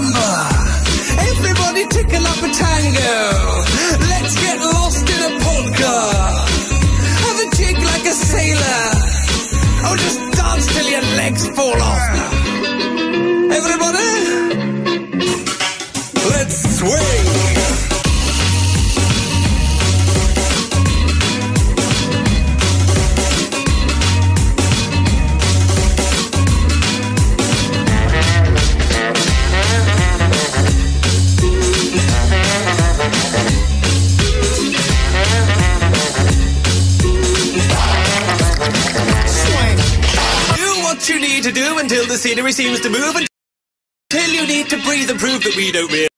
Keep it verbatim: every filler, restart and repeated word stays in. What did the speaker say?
rumba. Everybody tickle up a tango. Let's get lost in a polka. Have a jig like a sailor. Oh, just dance till your legs fall off. Everybody, let's swing. You need to do until the scenery seems to move, until you need to breathe and prove that we don't really